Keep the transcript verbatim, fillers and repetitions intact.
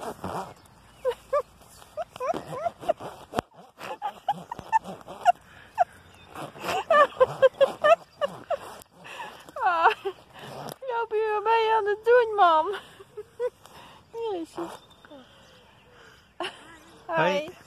Oh, Jopie, wat ben je aan het doen, mam? Hier is hij. Hoi. Hoi.